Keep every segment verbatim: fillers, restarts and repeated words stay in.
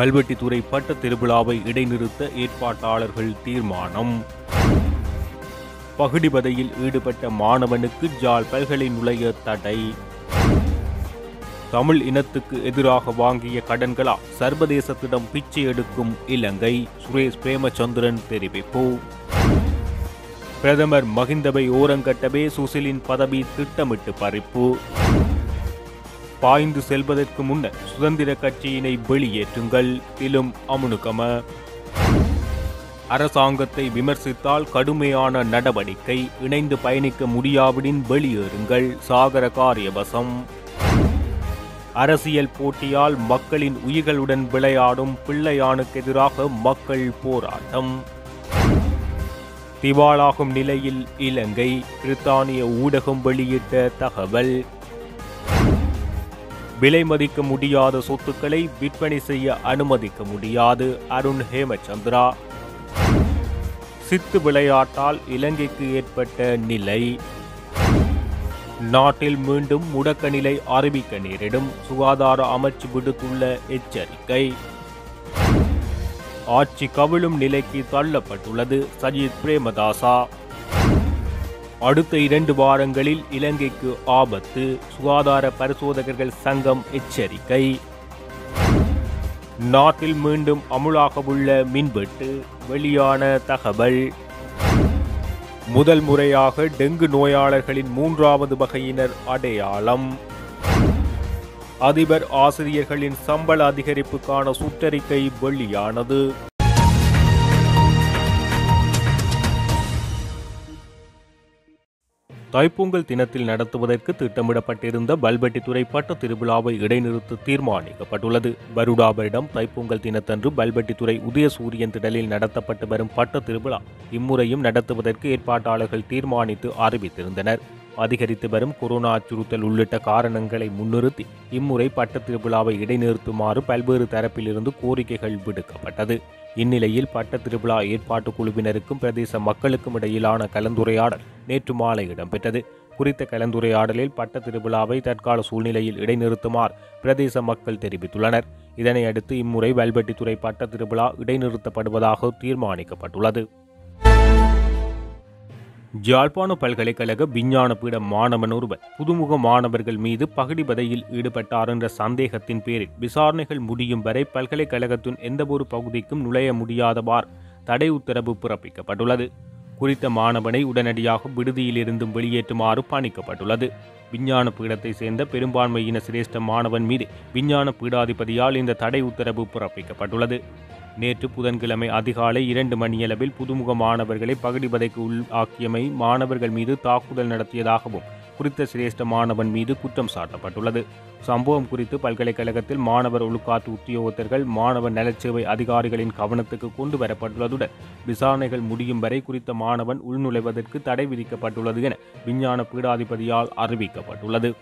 பல்வெட்டித்துறை பட்ட திருவிழாவை இடைநிறுத்த ஏற்பாட்டாளர்கள் தீர்மானம். பகுடிபதையில் ஈடுபட்ட மாணவனுக்கு ஜாழ் பல்கலை நுழைய தடை. தமிழ் இனத்துக்கு எதிராக வாங்கிய கடன்களா சர்வதேசத்திடம் பிச்சை எடுக்கும் இலங்கை, சுரேஷ் பிரேமச்சந்திரன் தெரிவிப்பு. பிரதமர் மஹிந்தவை ஓரங்கட்டவே சுசிலின் பதவி திட்டமிட்டு பறிப்பு. பாய்ந்து செல்வதற்கு முன்னர் சுதந்திர கட்சியினை வெளியேற்றுங்கள் திலும் அமுனுகம. அரசாங்கத்தை விமர்சித்தால் கடுமையான நடவடிக்கை, இணைந்து பயணிக்க முடியாவிடின் வெளியேறுங்கள் சாகர காரியவசம். அரசியல் போட்டியால் மக்களின் உயிர்களுடன் விளையாடும் பிள்ளையானுக்கு எதிராக மக்கள் போராட்டம். திவாலாகும் நிலையில் இலங்கை, பிரித்தானிய ஊடகம் வெளியிட்ட தகவல். விலை மதிக்க முடியாத சொத்துக்களை விற்பனை செய்ய அனுமதிக்க முடியாது அருண் ஹேமச்சந்திரா. சித்து விளையாட்டால் இலங்கைக்கு ஏற்பட்ட நிலை. நாட்டில் மீண்டும் முடக்க நிலை அறிவிக்க நேரிடும், சுகாதார அமைச்சு விடுத்துள்ள எச்சரிக்கை. ஆட்சி கவிழும் நிலைக்கு தள்ளப்பட்டுள்ளது சஜித் பிரேமதாசா. அடுத்த இரண்டு வாரங்களில் இலங்கைக்கு ஆபத்து, சுகாதார பரிசோதகர்கள் சங்கம் எச்சரிக்கை. நாட்டில் மீண்டும் அமுலாகவுள்ள மின்வெட்டு, வெளியான தகவல். முதல் முறையாக டெங்கு நோயாளர்களின் மூன்றாவது வகையினர் அடையாளம். அதிபர் ஆசிரியர்களின் சம்பள அதிகரிப்புக்கான சுற்றறிக்கை வெளியானது. தைப்பொங்கல் தினத்தில் நடத்துவதற்கு திட்டமிடப்பட்டிருந்த பல்வெட்டித்துறை பட்ட திருவிழாவை இடைநிறுத்த தீர்மானிக்கப்பட்டுள்ளது. பருடாபரிடம் தைப்பொங்கல் தினத்தன்று பல்வெட்டித்துறை உதயசூரியன் திடலில் நடத்தப்பட்டு வரும் பட்ட திருவிழா இம்முறையும் நடத்துவதற்கு ஏற்பாட்டாளர்கள் தீர்மானித்து அறிவித்திருந்தனர். அதிகரித்து வரும் கொரோனா அச்சுறுத்தல் உள்ளிட்ட காரணங்களை முன்னிறுத்தி இம்முறை பட்ட திருவிழாவை இடைநிறுத்துமாறு பல்வேறு தரப்பிலிருந்து கோரிக்கைகள் விடுக்கப்பட்டது. இந்நிலையில் பட்ட திருவிழா ஏற்பாட்டு குழுவினருக்கும் பிரதேச மக்களுக்கும் இடையிலான கலந்துரையாடல் நேற்று மாலை இடம்பெற்றது. குறித்த கலந்துரையாடலில் பட்ட திருவிழாவை தற்கால சூழ்நிலையில் இடைநிறுத்துமாறு பிரதேச மக்கள் தெரிவித்துள்ளனர். இதனை அடுத்து இம்முறை வல்வெட்டித்துறை பட்ட திருவிழா இடைநிறுத்தப்படுவதாக தீர்மானிக்கப்பட்டுள்ளது. யாழ்ப்பாண பல்கலைக்கழக விஞ்ஞான பீட மாணவன் ஒருவர் புதுமுக மாணவர்கள் மீது பகுடிபதையில் ஈடுபட்டார் என்ற சந்தேகத்தின் பேரில் விசாரணைகள் முடியும் வரை பல்கலைக்கழகத்தின் எந்தவொரு பகுதிக்கும் நுழைய முடியாதவாறு தடை உத்தரவு பிறப்பிக்கப்பட்டுள்ளது. குறித்த மாணவனை உடனடியாக விடுதியிலிருந்தும் வெளியேற்றுமாறு பணிக்கப்பட்டுள்ளது. விஞ்ஞான பீடத்தை சேர்ந்த பெரும்பான்மையின சிரேஷ்ட மாணவன் மீது விஞ்ஞான பீடாதிபதியால் இந்த தடை உத்தரவு பிறப்பிக்கப்பட்டுள்ளது. நேற்று புதன்கிழமை அதிகாலை இரண்டு மணியளவில் புதுமுக மாணவர்களை பகுடிபதைக்கு உள்ளாக்கியமை மாணவர்கள் மீது தாக்குதல் நடத்தியதாகவும் குறித்த சிரேஷ்ட மாணவன் மீது குற்றம் சாட்டப்பட்டுள்ளது. சம்பவம் குறித்து பல்கலைக்கழகத்தில் மாணவர் ஒழுக்காற்று உத்தியோகத்தர்கள், மாணவர் நலச்சேவை அதிகாரிகளின் கவனத்துக்கு கொண்டு வரப்பட்டுள்ளதுடன் விசாரணைகள் முடியும் வரை குறித்த மாணவன் உள்நுழைவதற்கு தடை விதிக்கப்பட்டுள்ளது என விஞ்ஞான பீடாதிபதியால் அறிவிக்கப்பட்டுள்ளது.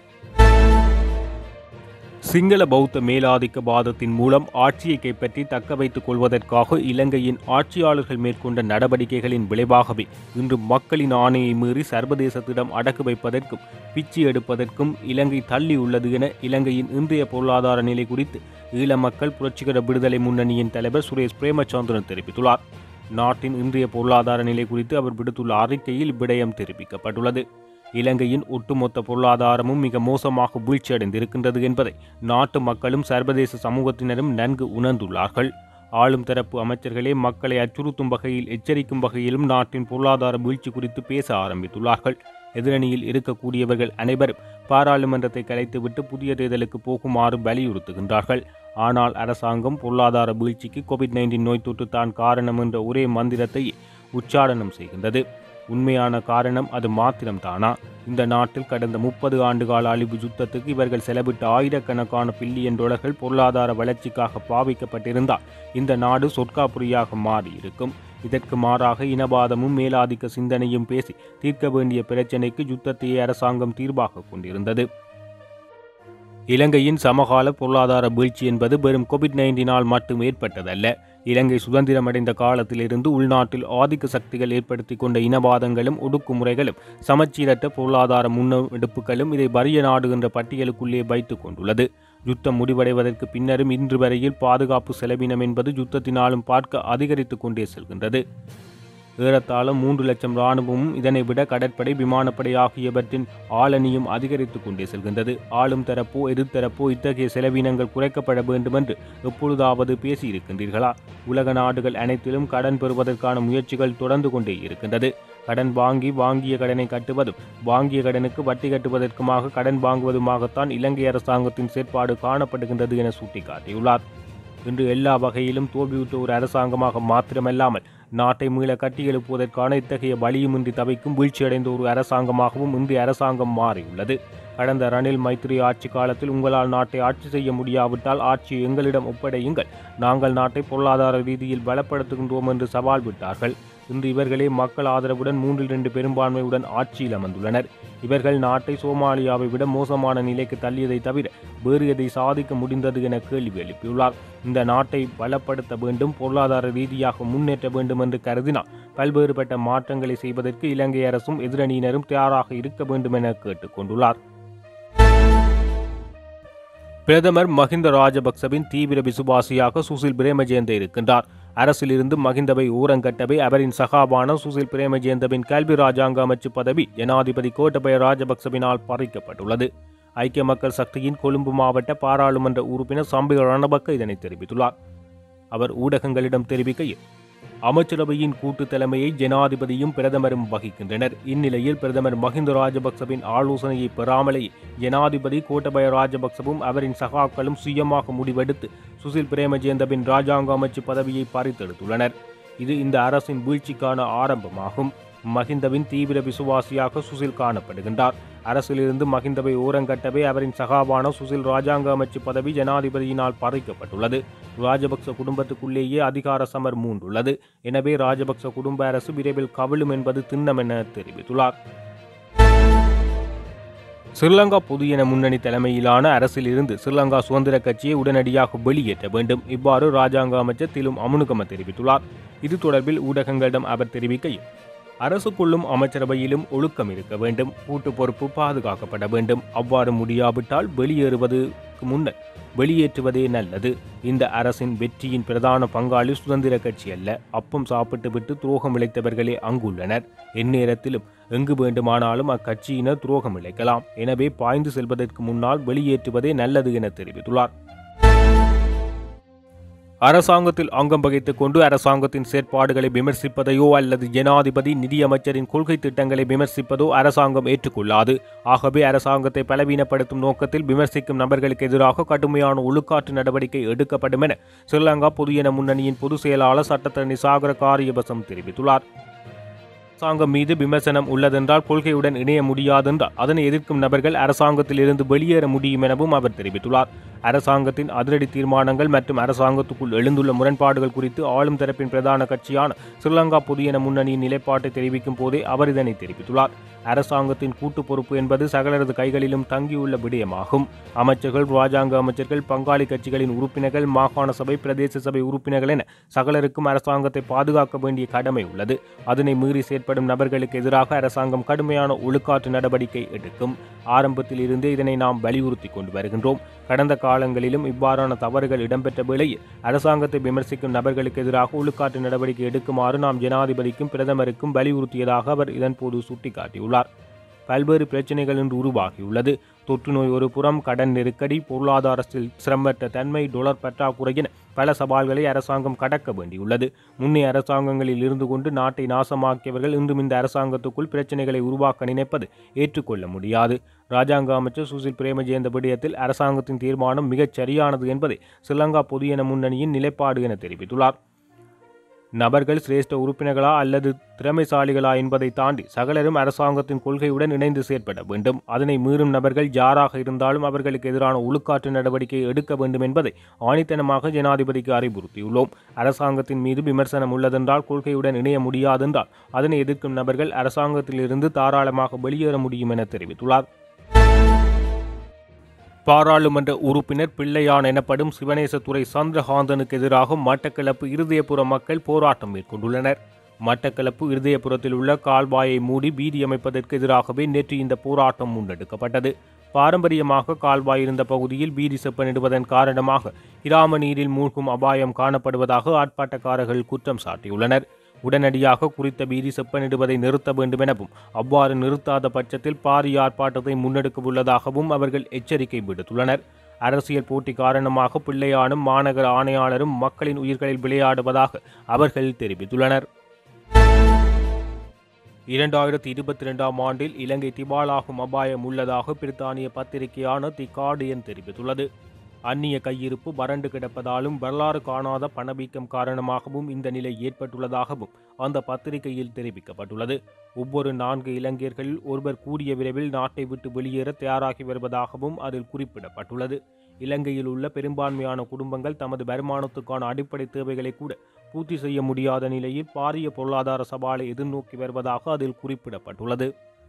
சிங்கள பௌத்த மேலாதிக்க வாதத்தின் மூலம் ஆட்சியை கைப்பற்றி தக்க வைத்துக் கொள்வதற்காக இலங்கையின் ஆட்சியாளர்கள் மேற்கொண்ட நடவடிக்கைகளின் விளைவாகவே இன்று மக்களின் ஆணையை மீறி சர்வதேசத்திடம் அடக்கு வைப்பதற்கும் பிச்சை எடுப்பதற்கும் இலங்கை தள்ளியுள்ளது என இலங்கையின் இன்றைய பொருளாதார நிலை குறித்து ஈழ மக்கள் புரட்சிகர விடுதலை முன்னணியின் தலைவர் சுரேஷ் பிரேமச்சந்திரன் தெரிவித்துள்ளார். நாட்டின் இன்றைய பொருளாதார நிலை குறித்து அவர் விடுத்துள்ள அறிக்கையில் இவ்விடயம் தெரிவிக்கப்பட்டுள்ளது. இலங்கையின் ஒட்டுமொத்த பொருளாதாரமும் மிக மோசமாக வீழ்ச்சியடைந்திருக்கின்றது என்பதை நாட்டு மக்களும் சர்வதேச சமூகத்தினரும் நன்கு உணர்ந்துள்ளார்கள். ஆளும் தரப்பு அமைச்சர்களே மக்களை அச்சுறுத்தும் வகையில், எச்சரிக்கும் வகையிலும் நாட்டின் பொருளாதார வீழ்ச்சி குறித்து பேச ஆரம்பித்துள்ளார்கள். எதிரணியில் இருக்கக்கூடியவர்கள் அனைவரும் பாராளுமன்றத்தை கலைத்துவிட்டு புதிய தேர்தலுக்கு போகுமாறு வலியுறுத்துகின்றார்கள். ஆனால் அரசாங்கம் பொருளாதார வீழ்ச்சிக்கு கோவிட் நைன்டீன் நோய் தொற்று தான் காரணம் என்ற ஒரே மந்திரத்தை உச்சாடனம் செய்கின்றது. உண்மையான காரணம் அது மாத்திரம்தானா? இந்த நாட்டில் கடந்த முப்பது ஆண்டுகால அழிவு யுத்தத்துக்கு இவர்கள் செலவிட்ட ஆயிரக்கணக்கான பில்லியன் டாலர்கள் பொருளாதார வளர்ச்சிக்காக பாவிக்கப்பட்டிருந்தால் இந்த நாடு சொற்காப்புரியாக மாறியிருக்கும். இதற்கு மாறாக இனவாதமும் மேலாதிக்க சிந்தனையும் பேசி தீர்க்க வேண்டிய பிரச்சினைக்கு யுத்தத்தையே அரசாங்கம் தீர்வாக கொண்டிருந்தது. இலங்கையின் சமகால பொருளாதார வீழ்ச்சி என்பது வெறும் கோவிட் நைன்டீனால் மட்டும் ஏற்பட்டதல்ல. இலங்கை சுதந்திரமடைந்த காலத்திலிருந்து உள்நாட்டில் ஆதிக்க சக்திகள் ஏற்படுத்தி கொண்ட இனவாதங்களும் ஒடுக்குமுறைகளும் சமச்சீரற்ற பொருளாதார முன்னெடுப்புகளும் இதை வறிய நாடு என்ற பட்டியலுக்குள்ளே வைத்துக் கொண்டுள்ளது. யுத்தம் முடிவடைவதற்கு பின்னரும் இன்று வரையில் பாதுகாப்பு செலவினம் என்பது யுத்தத்தினாலும் பார்க்க அதிகரித்து கொண்டே செல்கின்றது. ஏறத்தாழ மூன்று லட்சம் இராணுவமும் இதனை விட கடற்படை விமானப்படை ஆகியவற்றின் ஆளணியும் அதிகரித்து கொண்டே செல்கின்றது. ஆளும் தரப்போ எதிர்த்தரப்போ இத்தகைய செலவினங்கள் குறைக்கப்பட வேண்டும் என்று எப்பொழுதாவது பேசியிருக்கின்றீர்களா? உலக நாடுகள் அனைத்திலும் கடன் பெறுவதற்கான முயற்சிகள் தொடர்ந்து கொண்டே இருக்கின்றது. கடன் வாங்கி வாங்கிய கடனை கட்டுவதும் வாங்கிய கடனுக்கு வட்டி கட்டுவதற்குமாக கடன் வாங்குவதுமாகத்தான் இலங்கை அரசாங்கத்தின் செயற்பாடு காணப்படுகின்றது என சுட்டிக்காட்டியுள்ளார். இன்று எல்லா வகையிலும் தோல்வியுற்ற ஒரு அரசாங்கமாக மாத்திரமல்லாமல் நாட்டை மீள கட்டியெழுப்புவதற்கான இத்தகைய வழியுமின்றி தவிக்கும் வீழ்ச்சியடைந்த ஒரு அரசாங்கமாகவும் இந்திய அரசாங்கம் மாறியுள்ளது. கடந்த ரணில் மைத்திரி ஆட்சி காலத்தில் உங்களால் நாட்டை ஆட்சி செய்ய முடியாவிட்டால் ஆட்சியை எங்களிடம் ஒப்படையுங்கள், நாங்கள் நாட்டை பொருளாதார ரீதியில் பலப்படுத்துகின்றோம் என்று சவால் விட்டார்கள். இன்று இவர்களே மக்கள் ஆதரவுடன் மூன்றில் இரண்டு பெரும்பான்மையுடன் ஆட்சியில் அமர்ந்துள்ளனர். இவர்கள் நாட்டை சோமாலியாவை விட மோசமான நிலைக்கு தள்ளியதை தவிர வேறு எதை சாதிக்க முடிந்தது என கேள்வி எழுப்பியுள்ளார். இந்த நாட்டை பலப்படுத்த வேண்டும், பொருளாதார ரீதியாக முன்னேற்ற வேண்டும் என்று கருதினால் பல்வேறுபட்ட மாற்றங்களை செய்வதற்கு இலங்கை அரசும் எதிரணியினரும் தயாராக இருக்க வேண்டும் என கேட்டுக்கொண்டுள்ளார். பிரதமர் மஹிந்த ராஜபக்சவின் தீவிர விசுவாசியாக சுசில் பிரேமஜயந்த இருக்கின்றார். அரசிலிருந்து மஹிந்தவை ஊரங்கட்டவே அவரின் சகாபான சுசில் பிரேமஜயந்தவின் கல்வி ராஜாங்க அமைச்சு பதவி ஜனாதிபதி கோட்டபய ராஜபக்சவினால் பறிக்கப்பட்டுள்ளது. ஐக்கிய மக்கள் சக்தியின் கொழும்பு மாவட்ட பாராளுமன்ற உறுப்பினர் சம்பிக ரணபக்க இதனை தெரிவித்துள்ளார். அவர் ஊடகங்களிடம் தெரிவிக்கையில், அமைச்சரவையின் கூட்டு தலைமையை ஜனாதிபதியும் பிரதமரும் வகிக்கின்றனர். இந்நிலையில் பிரதமர் மஹிந்த ராஜபக்சவின் ஆலோசனையை பெறாமலேயே ஜனாதிபதி கோட்டபய ராஜபக்சவும் அவரின் சகாக்களும் சுயமாக முடிவெடுத்து சுசில் பிரேமஜயந்தவின் ராஜாங்க அமைச்சு பதவியை பறித்தெடுத்துள்ளனர். இது இந்த அரசின் வீழ்ச்சிக்கான ஆரம்பமாகும். மஹிந்தவின் தீவிர விசுவாசியாக சுசில் காணப்படுகின்றார். அரசிலிருந்து மஹிந்தவை ஓரங்கட்டவே அவரின் சகாபான சுசில் ராஜாங்க அமைச்சு பதவி ஜனாதிபதியினால் பறிக்கப்பட்டுள்ளது. ராஜபக்ச குடும்பத்துக்குள்ளேயே அதிகார சமர் மூண்டுள்ளது. எனவே ராஜபக்ச குடும்ப அரசு விரைவில் கவிழும் என்பது திண்ணம் என தெரிவித்துள்ளார். ஸ்ரீலங்கா பொதுஜன முன்னணி தலைமையிலான அரசில் இருந்து ஸ்ரீலங்கா சுதந்திர கட்சியை உடனடியாக வெளியேற்ற வேண்டும், இவ்வாறு ராஜாங்க அமைச்சர் திலும் அமுனுகம தெரிவித்துள்ளார். இது தொடர்பில் ஊடகங்களிடம் அவர் தெரிவிக்கையில், அரசுக்குள்ளும் அமைச்சரவையிலும் ஒழுக்கம் இருக்க வேண்டும், கூட்டு பொறுப்பு பாதுகாக்கப்பட வேண்டும். அவ்வாறு முடியாவிட்டால் வெளியேறுவதற்கு முன்னர் வெளியேற்றுவதே நல்லது. இந்த அரசின் வெற்றியின் பிரதான பங்காளி சுதந்திர கட்சி அல்ல. அப்பம் சாப்பிட்டு விட்டு துரோகம் இழைத்தவர்களே அங்குள்ளனர். எந்நேரத்திலும் எங்கு வேண்டுமானாலும் அக்கட்சியினர் துரோகம் இழைக்கலாம். எனவே பாய்ந்து செல்வதற்கு முன்னால் வெளியேற்றுவதே நல்லது என தெரிவித்துள்ளார். அரசாங்கத்தில் அங்கம் வகித்துக் கொண்டு அரசாங்கத்தின் செயற்பாடுகளை விமர்சிப்பதையோ அல்லது ஜனாதிபதி நிதியமைச்சரின் கொள்கை திட்டங்களை விமர்சிப்பதோ அரசாங்கம் ஏற்றுக்கொள்ளாது. ஆகவே அரசாங்கத்தை பலவீனப்படுத்தும் நோக்கத்தில் விமர்சிக்கும் நபர்களுக்கு எதிராக கடுமையான ஒழுக்காற்று நடவடிக்கை எடுக்கப்படும் என ஸ்ரீலங்கா பொதுஜன முன்னணியின் பொதுச் செயலாளர் சட்டத்தரணி சாகர காரியவசம் தெரிவித்துள்ளார். அரசாங்கம் மீது விமர்சனம் உள்ளதென்றால் கொள்கையுடன் இணைய முடியாதென்றால் அதனை எதிர்க்கும் நபர்கள் அரசாங்கத்தில் இருந்து வெளியேற முடியும் எனவும் அவர் தெரிவித்துள்ளார். அரசாங்கத்தின் அதிரடி தீர்மானங்கள் மற்றும் அரசாங்கத்துக்குள் எழுந்துள்ள முரண்பாடுகள் குறித்து ஆளும் தரப்பின் பிரதான கட்சியான ஸ்ரீலங்கா பொதுஜன முன்னணியின் நிலைப்பாட்டை தெரிவிக்கும் போதே அவர் இதனை தெரிவித்துள்ளார். அரசாங்கத்தின் கூட்டு பொறுப்பு என்பது சகலரது கைகளிலும் தங்கியுள்ள விடயமாகும். அமைச்சர்கள், ராஜாங்க அமைச்சர்கள், பங்காளி கட்சிகளின் உறுப்பினர்கள், மாகாண சபை, பிரதேச சபை உறுப்பினர்கள் என சகலருக்கும் அரசாங்கத்தை பாதுகாக்க வேண்டிய கடமை உள்ளது. அதனை மீறி செயற்படும் நபர்களுக்கு எதிராக அரசாங்கம் கடுமையான ஒழுக்காற்று நடவடிக்கை எடுக்கும். ஆரம்பத்தில் இருந்தே இதனை நாம் வலியுறுத்தி கொண்டு வருகின்றோம். கடந்த காலங்களிலும் இவ்வாறான தவறுகள் இடம்பெற்ற வேளையில் அரசாங்கத்தை விமர்சிக்கும் நபர்களுக்கு எதிராக ஒழுக்காற்று நடவடிக்கை எடுக்குமாறு நாம் ஜனாதிபதிக்கும் பிரதமருக்கும் வலியுறுத்தியதாக அவர் இதன்போது சுட்டிக்காட்டியுள்ளார். பல்வேறு பிரச்சனைகள் இன்று உருவாகியுள்ளது. தொற்று நோய் ஒரு புறம், கடன் நெருக்கடி, பொருளாதாரத்தில் சிரமற்ற தன்மை, டொலர் பற்றாக்குறை என பல சவால்களை அரசாங்கம் கடக்க வேண்டியுள்ளது. முன்னைய அரசாங்கங்களில் இருந்து கொண்டு நாட்டை நாசமாக்கியவர்கள் இன்றும் இந்த அரசாங்கத்துக்குள் பிரச்சனைகளை உருவாக்க நினைப்பது ஏற்றுக்கொள்ள முடியாது. ராஜாங்க அமைச்சர் சுசில் பிரேமஜயந்த விடயத்தில் அரசாங்கத்தின் தீர்மானம் மிகச் சரியானது என்பதை ஸ்ரீலங்கா பொதுஜன முன்னணியின் நிலைப்பாடு என தெரிவித்துள்ளார். நபர்கள் சிரேஷ்ட உறுப்பினர்களா அல்லது திறமைசாலிகளா என்பதை தாண்டி சகலரும் அரசாங்கத்தின் கொள்கையுடன் இணைந்து செயற்பட வேண்டும். அதனை மீறும் நபர்கள் யாராக இருந்தாலும் அவர்களுக்கு எதிரான ஒழுக்காற்று நடவடிக்கை எடுக்க வேண்டும் என்பதை ஆணித்தனமாக ஜனாதிபதிக்கு அறிவுறுத்தியுள்ளோம். அரசாங்கத்தின் மீது விமர்சனம் உள்ளதென்றால் கொள்கையுடன் இணைய முடியாதென்றால் அதனை எதிர்க்கும் நபர்கள் அரசாங்கத்திலிருந்து தாராளமாக வெளியேற முடியும் என தெரிவித்துள்ளார். பாராளுமன்ற உறுப்பினர் பிள்ளையான் எனப்படும் சிவனேசத்துறை சந்திரகாந்தனுக்கு எதிராக மட்டக்களப்பு இருதயபுர மக்கள் போராட்டம் மேற்கொண்டுள்ளனர். மட்டக்களப்பு இருதயபுரத்தில் உள்ள கால்வாயை மூடி வீதி அமைப்பதற்கு எதிராகவே நேற்று இந்த போராட்டம் முன்னெடுக்கப்பட்டது. பாரம்பரியமாக கால்வாய் இருந்த பகுதியில் வீதி செப்பனிடுவதன் காரணமாக கிராம நீரில் மூழ்கும் அபாயம் காணப்படுவதாக ஆர்ப்பாட்டக்காரர்கள் குற்றம் சாட்டியுள்ளனர். உடனடியாக குறித்த வீதி செப்பனிடுவதை நிறுத்த வேண்டும் எனவும் அவ்வாறு நிறுத்தாத பட்சத்தில் பாரிய ஆர்ப்பாட்டத்தை முன்னெடுக்க உள்ளதாகவும் அவர்கள் எச்சரிக்கை விடுத்துள்ளனர். அரசியல் போட்டி காரணமாக பிள்ளையானும் மாநகர ஆணையாளரும் மக்களின் உயிர்களில் விளையாடுவதாக அவர்கள் தெரிவித்துள்ளனர். இரண்டாயிரத்தி இருபத்தி இரண்டாம் ஆண்டில் இலங்கை திவாலாகும் அபாயம் உள்ளதாக பிரித்தானிய பத்திரிகையான தி கார்டியன் தெரிவித்துள்ளது. அந்நிய கையிருப்பு வறண்டு கிடப்பதாலும் வரலாறு காணாத பணவீக்கம் காரணமாகவும் இந்த நிலை ஏற்பட்டுள்ளதாகவும் அந்த பத்திரிகையில் தெரிவிக்கப்பட்டுள்ளது. ஒவ்வொரு நான்கு இலங்கையர்களில் ஒருவர் கூடிய விரைவில் நாட்டை விட்டு வெளியேற தயாராகி வருவதாகவும் அதில் குறிப்பிடப்பட்டுள்ளது. இலங்கையில் உள்ள பெரும்பான்மையான குடும்பங்கள் தமது வருமானத்துக்கான அடிப்படை தேவைகளை கூட பூர்த்தி செய்ய முடியாத நிலையில் பாரிய பொருளாதார சவாலை எதிர்நோக்கி வருவதாக அதில் குறிப்பிடப்பட்டுள்ளது.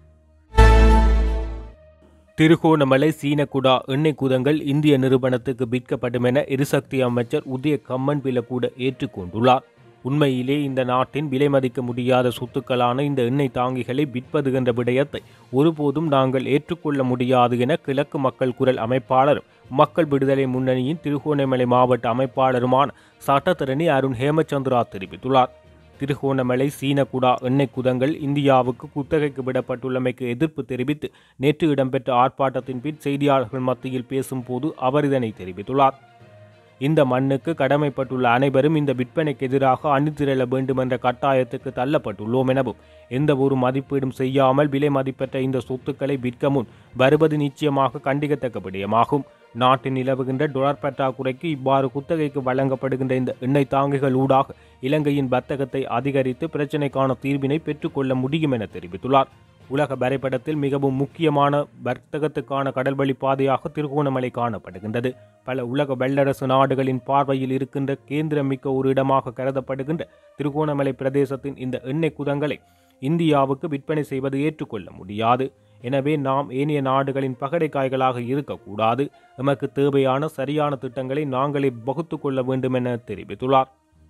திருகோணமலை சீனகுடா எண்ணெய் குதங்கள் இந்திய நிறுவனத்துக்கு விற்கப்படும் என எரிசக்தி அமைச்சர் உதய கம்மன்பில கூட ஏற்றுக்கொண்டுள்ளார். உண்மையிலே இந்த நாட்டின் விலை மதிக்க முடியாத சொத்துக்களான இந்த எண்ணெய் தாங்கிகளை விற்பது என்ற விடயத்தை ஒருபோதும் நாங்கள் ஏற்றுக்கொள்ள முடியாது என கிழக்கு மக்கள் குரல் அமைப்பாளரும் மக்கள் விடுதலை முன்னணியின் திருகோணமலை மாவட்ட அமைப்பாளருமான சட்டத்தரணி அருண் ஹேமச்சந்திரா தெரிவித்துள்ளார். திருகோணமலை சீனகுடா எண்ணெய் குதங்கள் இந்தியாவுக்கு குத்தகைக்கு விடப்பட்டுள்ளமைக்கு எதிர்ப்பு தெரிவித்து நேற்று இடம்பெற்ற ஆர்ப்பாட்டத்தின் பின் செய்தியாளர்கள் மத்தியில் பேசும்போது அவர் இதனை தெரிவித்துள்ளார். இந்த மண்ணுக்கு கடமைப்பட்டுள்ள அனைவரும் இந்த விற்பனைக்கு எதிராக அணிதிரள வேண்டும் என்ற கட்டாயத்துக்கு தள்ளப்பட்டுள்ளோம் எனவும் எந்த ஒரு மதிப்பீடும் செய்யாமல் விலை மதிப்பற்ற இந்த சொத்துக்களை விற்க முன் வருவது நிச்சயமாக கண்டிக்கத்தக்க விடயமாகும். நாட்டில் நிலவுகின்ற டொலர் பற்றாக்குறைக்கு இவ்வாறு குத்தகைக்கு வழங்கப்படுகின்ற இந்த எண்ணெய் தாங்கிகள் ஊடாக இலங்கையின் வர்த்தகத்தை அதிகரித்து பிரச்சினைக்கான தீர்வினை பெற்றுக்கொள்ள முடியும் என தெரிவித்துள்ளார். உலக வரைபடத்தில் மிகவும் முக்கியமான வர்த்தகத்துக்கான கடல்வழி பாதையாக திருகோணமலை காணப்படுகின்றது. பல உலக வல்லரசு நாடுகளின் பார்வையில் இருக்கின்ற கேந்திரமிக்க ஒரு இடமாக கருதப்படுகின்ற திருகோணமலை பிரதேசத்தின் இந்த எண்ணெய் குதங்களை இந்தியாவுக்கு விற்பனை செய்வது ஏற்றுக்கொள்ள முடியாது. எனவே நாம் ஏனைய நாடுகளின் பகடைக்காய்களாக இருக்கக்கூடாது. எமக்கு தேவையான சரியான திட்டங்களை நாங்களே வகுத்து கொள்ள வேண்டும் என தெரிவித்துள்ளார்.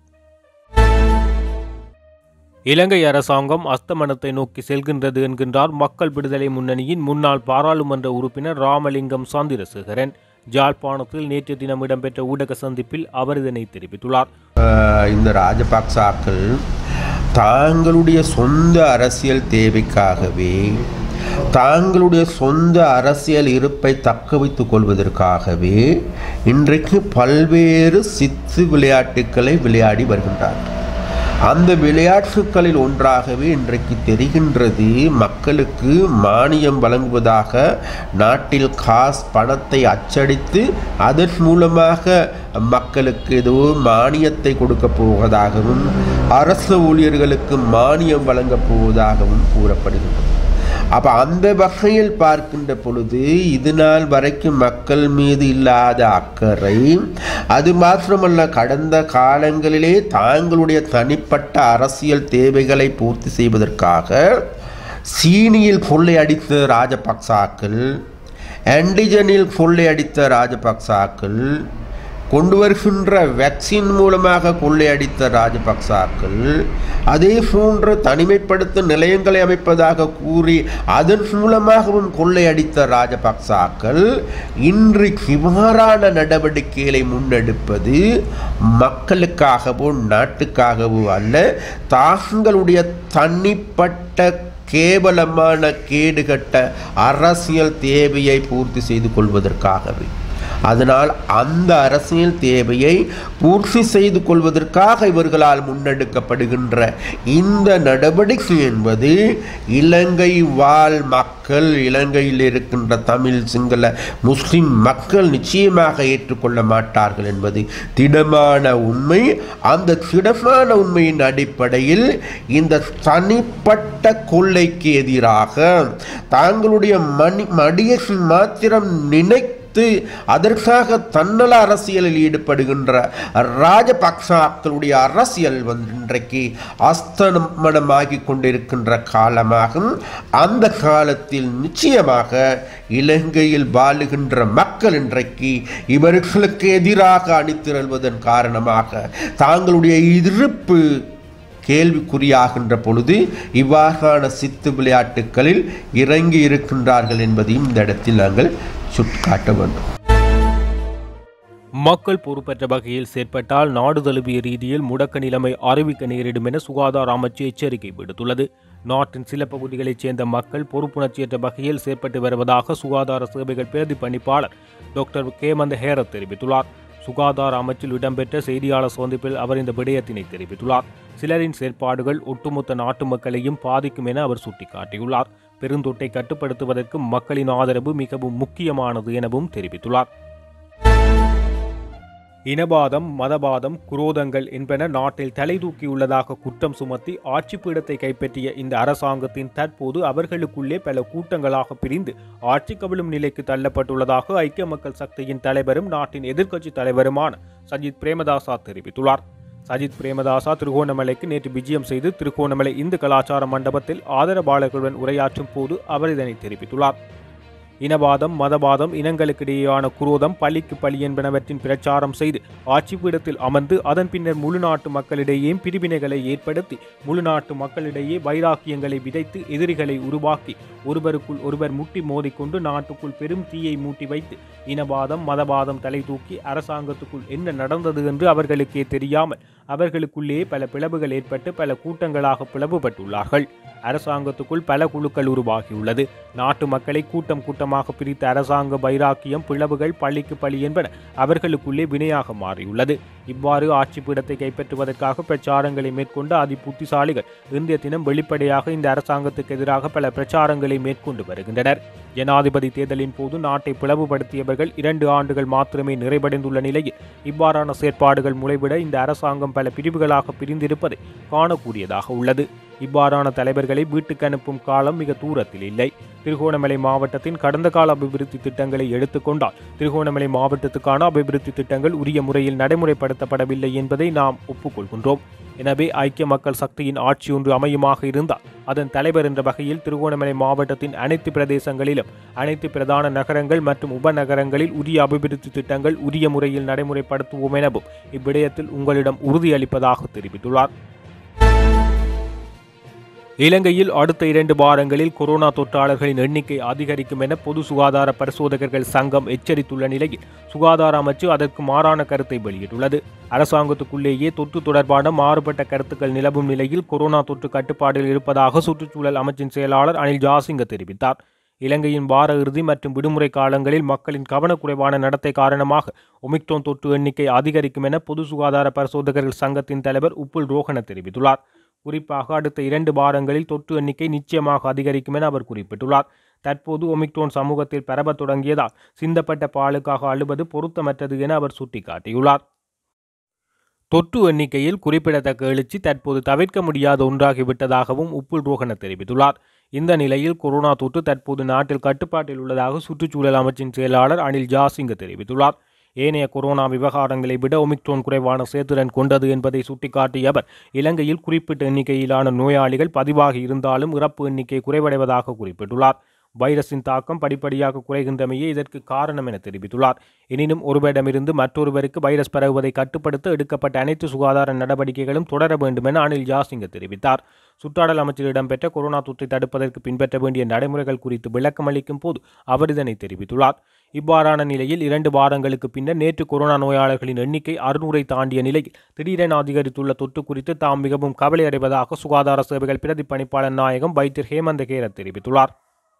இலங்கை அரசாங்கம் அஸ்தமனத்தை நோக்கி செல்கின்றது என்கின்றார் மக்கள் விடுதலை முன்னணியின் முன்னாள் பாராளுமன்ற உறுப்பினர் ராமலிங்கம் சந்திரசேகரன். ஜாழ்ப்பாணத்தில் நேற்று தினம் இடம்பெற்ற ஊடக சந்திப்பில் அவர் இதனை தெரிவித்துள்ளார். இந்த ராஜபக்சாக்கள் தாங்களுடைய சொந்த அரசியல் தேவைக்காகவே தாங்களுடைய சொந்த அரசியல் இருப்பை தக்க வைத்துக் கொள்வதற்காகவே இன்றைக்கு பல்வேறு சித்து விளையாட்டுக்களை விளையாடி வருகின்றார்கள். அந்த விளையாட்டுகளில் ஒன்றாகவே இன்றைக்கு தெரிகின்றது, மக்களுக்கு மானியம் வழங்குவதாக நாட்டில் காசு பணத்தை அச்சடித்து அதன் மூலமாக மக்களுக்கு ஏதோ மானியத்தை கொடுக்க போவதாகவும் அரசு ஊழியர்களுக்கு மானியம் வழங்கப் போவதாகவும் கூறப்படுகின்றது. அப்போ அந்த வகையில் பார்க்கின்ற பொழுது இது நாள் வரைக்கும் மக்கள் மீது இல்லாத அக்கறை, அது மாத்திரமல்ல கடந்த காலங்களிலே தாங்களுடைய தனிப்பட்ட அரசியல் தேவைகளை பூர்த்தி செய்வதற்காக சீனியில் கொள்ளையடித்த ராஜபக்சாக்கள், ஆன்டிஜனில் கொள்ளையடித்த ராஜபக்சாக்கள், கொண்டு வருகின்ற வேக்சின் மூலமாக கொள்ளையடித்த ராஜபக்சாக்கள், அதே போன்ற தனிமைப்படுத்த நிலையங்களை அமைப்பதாக கூறி அதன் மூலமாகவும் கொள்ளையடித்த ராஜபக்சாக்கள் இன்று இவ்வாறான நடவடிக்கைகளை முன்னெடுப்பது மக்களுக்காகவோ நாட்டுக்காகவோ அல்ல, தாங்களுடைய தனிப்பட்ட கேவலமான கேடுகட்ட அரசியல் தேவையை பூர்த்தி செய்து கொள்வதற்காகவே. அதனால் அந்த அரசியல் தேவையை பூர்த்தி செய்து கொள்வதற்காக இவர்களால் முன்னெடுக்கப்படுகின்ற இந்த நடவடிக்கை என்பது இலங்கை வாழ் மக்கள், இலங்கையில் இருக்கின்ற தமிழ் சிங்கள முஸ்லிம் மக்கள் நிச்சயமாக ஏற்றுக்கொள்ள மாட்டார்கள் என்பது திடமான உண்மை. அந்த திடமான உண்மையின் அடிப்படையில் இந்த தனிப்பட்ட கொள்ளைக்கு எதிராக தாங்களுடைய மணி மடியை மாத்திரம் நினை அதற்காக தன்னல அரசியலில் ஈடுபடுகின்ற ராஜபக்சாக்களுடைய அரசியல் வந்து இன்றைக்கு அஸ்தமனமாகி கொண்டிருக்கின்ற காலமாகும். அந்த காலத்தில் நிச்சயமாக இலங்கையில் வாழுகின்ற மக்கள் இன்றைக்கு இவர்களுக்கு எதிராக அணிதிரள்வதன் காரணமாக தாங்களுடைய இருப்பு கேள்விக்குறியாகின்ற பொழுது இவ்வாறான சித்து விளையாட்டுகளில் இறங்கி இருக்கின்றார்கள் என்பதையும் இந்த இடத்தில் நாங்கள் சுட்டிக்காட்ட வேண்டும். மக்கள் பொறுப்பற்ற வகையில் செயற்பட்டால் நாடு தழுவிய ரீதியில் முடக்க நிலைமை அறிவிக்க நேரிடும் என சுகாதார அமைச்சு எச்சரிக்கை விடுத்துள்ளது. நாட்டின் சில பகுதிகளைச் சேர்ந்த மக்கள் பொறுப்புணர்ச்சியற்ற வகையில் செயற்பட்டு வருவதாக சுகாதார சேவைகள் பிரதி பணிப்பாளர் டாக்டர் கேமந்த ஹேரத் தெரிவித்துள்ளார். சுகாதார அமைச்சில் இடம்பெற்ற செய்தியாளர் சந்திப்பில் அவர் இந்த விடயத்தினை தெரிவித்துள்ளார். சிலரின் செயற்பாடுகள் ஒட்டுமொத்த நாட்டு மக்களையும் பாதிக்கும் என அவர் சுட்டிக்காட்டியுள்ளார். பெருந்தொற்றை கட்டுப்படுத்துவதற்கு மக்களின் ஆதரவு மிகவும் முக்கியமானது எனவும் தெரிவித்துள்ளார். இனவாதம், மதவாதம், குரோதங்கள் என்பன நாட்டில் தலை தூக்கியுள்ளதாக குற்றம் சுமத்தி ஆட்சி பீடத்தை கைப்பற்றிய இந்த அரசாங்கத்தின் தற்போது அவர்களுக்குள்ளே பல கூட்டங்களாக பிரிந்து ஆட்சி கவிழும் நிலைக்கு தள்ளப்பட்டுள்ளதாக ஐக்கிய மக்கள் சக்தியின் தலைவரும் நாட்டின் எதிர்க்கட்சி தலைவருமான சஜித் பிரேமதாசா தெரிவித்துள்ளார். சஜித் பிரேமதாசா திருகோணமலைக்கு நேற்று விஜயம் செய்து திருகோணமலை இந்து கலாச்சார மண்டபத்தில் ஆதரவாளர்களுடன் உரையாற்றும் போது அவர் இதனை தெரிவித்துள்ளார். இனவாதம், மதவாதம், இனங்களுக்கிடையேயான குரோதம், பழிக்கு பழி என்பனவற்றின் பிரச்சாரம் செய்து ஆட்சி பீடத்தில் அமர்ந்து அதன் பின்னர் முழு நாட்டு மக்களிடையே பிரிவினைகளை ஏற்படுத்தி முழு நாட்டு மக்களிடையே வைராக்கியங்களை விதைத்து எதிரிகளை உருவாக்கி ஒருவருக்குள் ஒருவர் முட்டி மோதிக்கொண்டு நாட்டுக்குள் பெரும் தீயை மூட்டி வைத்து இனவாதம், மதவாதம் தலை தூக்கி அரசாங்கத்துக்குள் என்ன நடந்தது என்று அவர்களுக்கே தெரியாமல் அவர்களுக்குள்ளே பல பிளவுகள் ஏற்பட்டு பல கூட்டங்களாக பிளவுபட்டுள்ளார்கள். அரசாங்கத்துக்குள் பல குழுக்கள் உருவாகியுள்ளது. நாட்டு மக்களை கூட்டம் கூட்டமாக பிரித்த அரசாங்க வைராக்கியம், பிளவுகள், பழிக்கு பழி என்பன அவர்களுக்குள்ளே வினையாக மாறியுள்ளது. இவ்வாறு ஆட்சி பீடத்தை கைப்பற்றுவதற்காக பிரச்சாரங்களை மேற்கொண்ட அதி புத்திசாலிகள் இன்றைய தினம் வெளிப்படையாக இந்த அரசாங்கத்துக்கு எதிராக பல பிரச்சாரங்களை மேற்கொண்டு வருகின்றனர். ஜனாதிபதி தேர்தலின் போது நாட்டை பிளவுபடுத்தியவர்கள் இரண்டு ஆண்டுகள் மாத்திரமே நிறைவடைந்துள்ள நிலையில் இவ்வாறான செயற்பாடுகள் முளைவிட இந்த அரசாங்கம் பல பிரிவுகளாக பிரிந்திருப்பதை காணக்கூடியதாக உள்ளது. இவ்வாறான தலைவர்களை வீட்டுக்கு அனுப்பும் காலம் மிக தூரத்தில் இல்லை. திருகோணமலை மாவட்டத்தின் கடந்த கால அபிவிருத்தி திட்டங்களை எடுத்துக்கொண்டால் திருகோணமலை மாவட்டத்துக்கான அபிவிருத்தி திட்டங்கள் உரிய முறையில் நடைமுறைப்படுத்தப்படவில்லை என்பதை நாம் ஒப்புக்கொள்கின்றோம். எனவே ஐக்கிய மக்கள் சக்தியின் ஆட்சி ஒன்று அமையுமாக இருந்தால் அதன் தலைவர் என்ற வகையில் திருகோணமலை மாவட்டத்தின் அனைத்து பிரதேசங்களிலும் அனைத்து பிரதான நகரங்கள் மற்றும் உபநகரங்களில் உரிய அபிவிருத்தி திட்டங்கள் உரிய முறையில் நடைமுறைப்படுத்துவோம் எனவும் இவ்விடயத்தில் உங்களிடம் உறுதியளிப்பதாக தெரிவித்துள்ளார். இலங்கையில் அடுத்த இரண்டு வாரங்களில் கொரோனா தொற்றாளர்களின் எண்ணிக்கை அதிகரிக்கும் என பொது சுகாதார பரிசோதகர்கள் சங்கம் எச்சரித்துள்ள நிலையில் சுகாதார அமைச்சு அதற்கு மாறான கருத்தை வெளியிட்டுள்ளது. அரசாங்கத்துக்குள்ளேயே தொற்று தொடர்பான மாறுபட்ட கருத்துக்கள் நிலவும் நிலையில் கொரோனா தொற்று கட்டுப்பாட்டில் இருப்பதாக சுற்றுச்சூழல் அமைச்சின் செயலாளர் அனில் ஜாசிங்க தெரிவித்தார். இலங்கையின் வார இறுதி மற்றும் விடுமுறை காலங்களில் மக்களின் கவனக்குறைவான நடத்தை காரணமாக ஒமிக்ரோன் தொற்று எண்ணிக்கை அதிகரிக்கும் என பொது சுகாதார பரிசோதகர்கள் சங்கத்தின் தலைவர் உப்புல் ரோஹன தெரிவித்துள்ளார். குறிப்பாக அடுத்த இரண்டு வாரங்களில் தொற்று எண்ணிக்கை நிச்சயமாக அதிகரிக்கும் என அவர் குறிப்பிட்டுள்ளார். தற்போது ஒமிக்ரோன் சமூகத்தில் பரவத் தொடங்கியதால் சிந்தப்பட்ட பாலுக்காக அழுவது பொருத்தமற்றது என அவர் சுட்டிக்காட்டியுள்ளார். தொற்று எண்ணிக்கையில் குறிப்பிடத்தக்க எழுச்சி தற்போது தவிர்க்க முடியாத ஒன்றாகிவிட்டதாகவும் உப்புல் ரோஹன தெரிவித்துள்ளார். இந்த நிலையில் கொரோனா தொற்று தற்போது நாட்டில் கட்டுப்பாட்டில் உள்ளதாக சுற்றுச்சூழல் அமைச்சின் செயலாளர் அனில் ஜாசிங்க தெரிவித்துள்ளார். ஏனைய கொரோனா விவகாரங்களை விட ஒமிக்ரோன் குறைவான செயல்திறன் கொண்டது என்பதை சுட்டிக்காட்டிய அவர் இலங்கையில் குறிப்பிட்ட எண்ணிக்கையிலான நோயாளிகள் பதிவாகி இருந்தாலும் இறப்பு எண்ணிக்கை குறைவடைவதாக குறிப்பிட்டுள்ளார். வைரஸின் தாக்கம் படிப்படியாக குறைகின்றமையே இதற்கு காரணம் என தெரிவித்துள்ளார். எனினும் ஒருவரிடமிருந்து மற்றொருவருக்கு வைரஸ் பரவுவதை கட்டுப்படுத்த எடுக்கப்பட்ட அனைத்து சுகாதார நடவடிக்கைகளும் தொடர வேண்டும் என அனில் ஜாசிங்க தெரிவித்தார். சுற்றாடல் அமைச்சில் இடம்பெற்ற கொரோனா தொற்றை தடுப்பதற்கு பின்பற்ற வேண்டிய நடைமுறைகள் குறித்து விளக்கம் அளிக்கும் போது அவர் இதனை தெரிவித்துள்ளார். இவ்வாறான நிலையில் இரண்டு வாரங்களுக்கு பின்னர் நேற்று கொரோனா நோயாளர்களின் எண்ணிக்கை அறுநூறை தாண்டிய நிலையில் திடீரென அதிகரித்துள்ள தொற்று குறித்து தாம் மிகவும் கவலையடைவதாக சுகாதார சேவைகள் பிரதி பணிப்பாளர் நாயகம் வைத்தியர் ஹேமந்த கேரத் தெரிவித்துள்ளார்.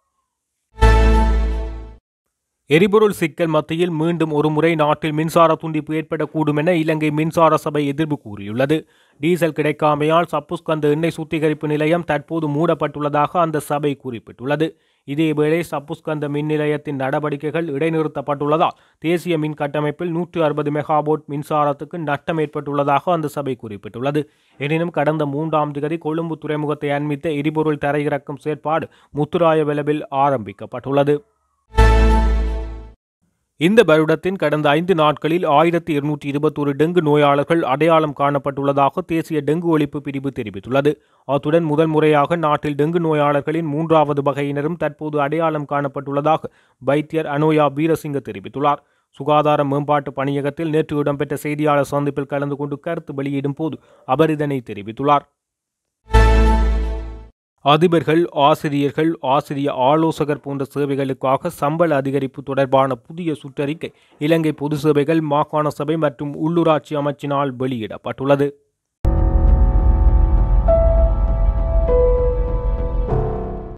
எரிபொருள் சிக்கல் மத்தியில் மீண்டும் ஒருமுறை நாட்டில் மின்சார துண்டிப்பு ஏற்படக்கூடும் என இலங்கை மின்சார சபை எதிர்ப்பு கூறியுள்ளது. டீசல் கிடைக்காமையால் சப்புஸ்கந்த எண்ணெய் சுத்திகரிப்பு நிலையம் தற்போது மூடப்பட்டுள்ளதாக அந்த சபை குறிப்பிட்டுள்ளது. இதேவேளை சப்புஸ்கந்த மின் நிலையத்தின் நடவடிக்கைகள் இடைநிறுத்தப்பட்டுள்ளதால் தேசிய மின் கட்டமைப்பில் நூற்று அறுபது மெகாவோட் மின்சாரத்துக்கு நட்டம் ஏற்பட்டுள்ளதாக அந்த சபை குறிப்பிட்டுள்ளது. எனினும் கடந்த மூன்றாம் திகதி கொழும்பு துறைமுகத்தை அண்மித்த எரிபொருள் தரையிறக்கும் செயற்பாடு முத்துராயவெளவில் ஆரம்பிக்கப்பட்டுள்ளது. இந்த வருடத்தின் கடந்த ஐந்து நாட்களில் ஆயிரத்தி இருநூற்றி இருபத்தொரு டெங்கு நோயாளர்கள் அடையாளம் காணப்பட்டுள்ளதாக தேசிய டெங்கு ஒழிப்பு பிரிவு தெரிவித்துள்ளது. அத்துடன் முதல் முறையாக நாட்டில் டெங்கு நோயாளர்களின் மூன்றாவது வகையினரும் தற்போது அடையாளம் காணப்பட்டுள்ளதாக வைத்தியர் அனோயா வீரசிங்க தெரிவித்துள்ளார். சுகாதார மேம்பாட்டு பணியகத்தில் நேற்று இடம்பெற்ற செய்தியாளர் சந்திப்பில் கலந்து கொண்டு கருத்து வெளியிடும் போது அவர் இதனை தெரிவித்துள்ளார். அதிபர்கள், ஆசிரியர்கள், ஆசிரிய ஆலோசகர் போன்ற சேவைகளுக்காக சம்பள அதிகரிப்பு தொடர்பான புதிய சுற்றறிக்கை இலங்கை பொது சேவைகள் மாகாண சபை மற்றும் உள்ளூராட்சி அமைச்சினால் வெளியிடப்பட்டுள்ளது.